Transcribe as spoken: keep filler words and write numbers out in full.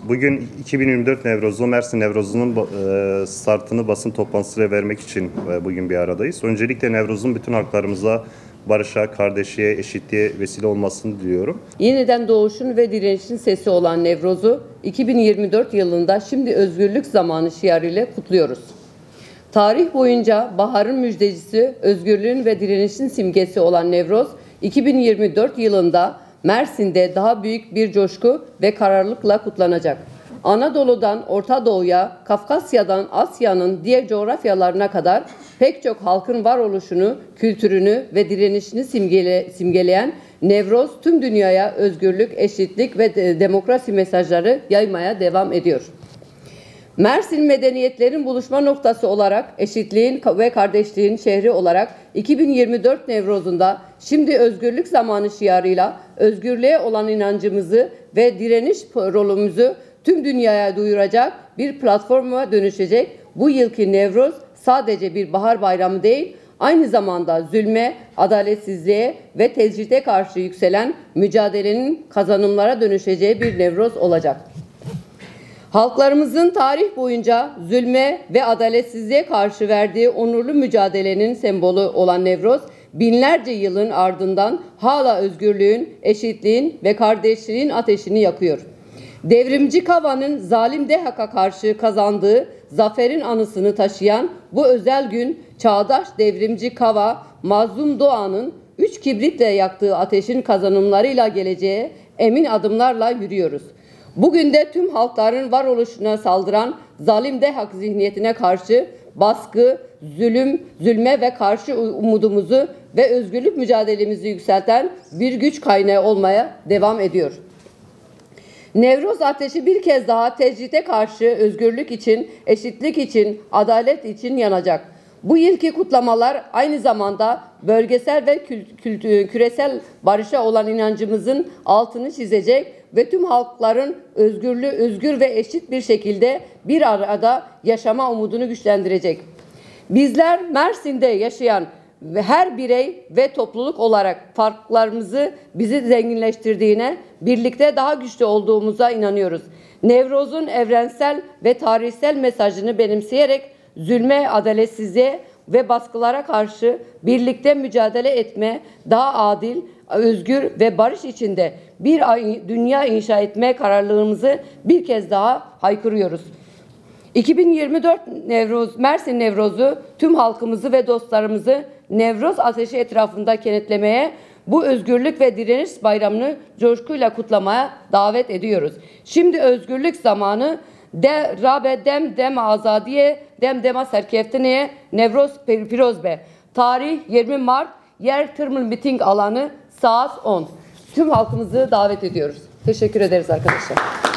Bugün iki bin yirmi dört Nevrozu, Mersin Nevrozu'nun e, startını basın toplantısıyla vermek için e, bugün bir aradayız. Öncelikle Nevroz'un bütün halklarımıza barışa, kardeşliğe, eşitliğe vesile olmasını diliyorum. Yeniden doğuşun ve direnişin sesi olan Nevroz'u iki bin yirmi dört yılında şimdi özgürlük zamanı şiarıyla kutluyoruz. Tarih boyunca baharın müjdecisi, özgürlüğün ve direnişin simgesi olan Nevroz, iki bin yirmi dört yılında Mersin'de daha büyük bir coşku ve kararlılıkla kutlanacak. Anadolu'dan Orta Doğu'ya, Kafkasya'dan Asya'nın diğer coğrafyalarına kadar pek çok halkın varoluşunu, kültürünü ve direnişini simgele, simgeleyen Nevroz tüm dünyaya özgürlük, eşitlik ve de, demokrasi mesajları yaymaya devam ediyor. Mersin medeniyetlerin buluşma noktası olarak, eşitliğin ve kardeşliğin şehri olarak iki bin yirmi dört Nevroz'unda şimdi özgürlük zamanı şiarıyla özgürlüğe olan inancımızı ve direniş rolümüzü tüm dünyaya duyuracak bir platforma dönüşecek. Bu yılki Nevroz sadece bir bahar bayramı değil, aynı zamanda zulme, adaletsizliğe ve tecride karşı yükselen mücadelenin kazanımlara dönüşeceği bir Nevroz olacak. Halklarımızın tarih boyunca zulme ve adaletsizliğe karşı verdiği onurlu mücadelenin sembolü olan Nevroz, binlerce yılın ardından hala özgürlüğün, eşitliğin ve kardeşliğin ateşini yakıyor. Devrimci Kava'nın zalim D H K'a karşı kazandığı zaferin anısını taşıyan bu özel gün, çağdaş devrimci Kava, Mazlum Doğan'ın üç kibritle yaktığı ateşin kazanımlarıyla geleceğe emin adımlarla yürüyoruz. Bugün de tüm halkların varoluşuna saldıran zalim D H K zihniyetine karşı baskı, zulüm, zulme ve karşı umudumuzu ve özgürlük mücadelemizi yükselten bir güç kaynağı olmaya devam ediyor. Nevroz ateşi bir kez daha tecride karşı özgürlük için, eşitlik için, adalet için yanacak. Bu yılki kutlamalar aynı zamanda bölgesel ve küresel barışa olan inancımızın altını çizecek ve tüm halkların özgürlüğü, özgür ve eşit bir şekilde bir arada yaşama umudunu güçlendirecek. Bizler Mersin'de yaşayan her birey ve topluluk olarak farklarımızı bizi zenginleştirdiğine, birlikte daha güçlü olduğumuza inanıyoruz. Nevroz'un evrensel ve tarihsel mesajını benimseyerek zulme, adaletsizliğe ve baskılara karşı birlikte mücadele etme, daha adil, özgür ve barış içinde bir dünya inşa etme kararlılığımızı bir kez daha haykırıyoruz. iki bin yirmi dört Nevroz, Mersin Nevroz'u tüm halkımızı ve dostlarımızı Nevroz ateşi etrafında kenetlemeye, bu özgürlük ve direniş bayramını coşkuyla kutlamaya davet ediyoruz. Şimdi özgürlük zamanı. De rabe dem dem azadiye dem dema serkeftineye Nevroz pirozbe. Tarih yirmi Mart, yer Tırmıl Miting alanı saat on. Tüm halkımızı davet ediyoruz. Teşekkür ederiz arkadaşlar.